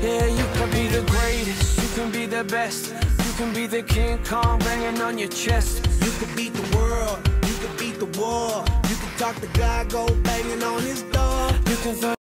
Yeah, you can be the greatest, you can be the best. You can be the King Kong banging on your chest. You can beat the world, you can beat the war. You can talk to God, go banging on his door. You can